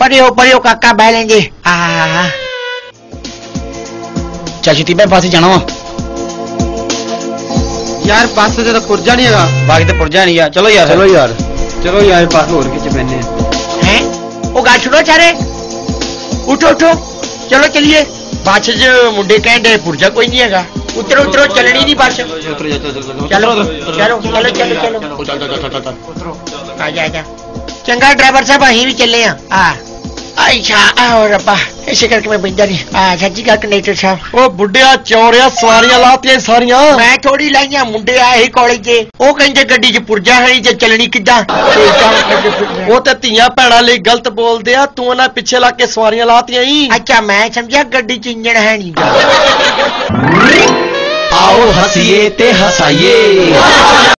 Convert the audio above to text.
परे हो काका बह लेंगे। चल छेती मैं पास जाना वा यार बस से तो पुरजा नहीं है बाकी तो पुरजा नहीं है। चलो यार चलो यार चलो यार बस होर किच पैने हैं वो गाल छुड़ो चारे उठो उठो चलो चलिए बस च मुंडे कहते पुरजा कोई नहीं है उतरो उतरो चलनी नहीं बस चलो चलो चलो चलो चलो आजा आजा चंगा ड्राइवर साहब अहीं भी चले हाँ अच्छा आओ रब्बा ऐसे करके मैं बंदा नहीं सच्ची गल कंडक्टर साहब ओ बुढ़िया चौरिया सवारियां लातियां सारियां मैं थोड़ी लाइया मुंडे आए कॉलेज के ओ कहंदे गड्डी च पुरजा है ते चलनी किद्दां ओ ते धीयां भैणां लई गलत बोलदे आ तू ना पीछे ला के सवारियां लातियां ही। अच्छा मैं समझा गड्डी च इंजन है नहीं। आओ हसीए ते हसाइए।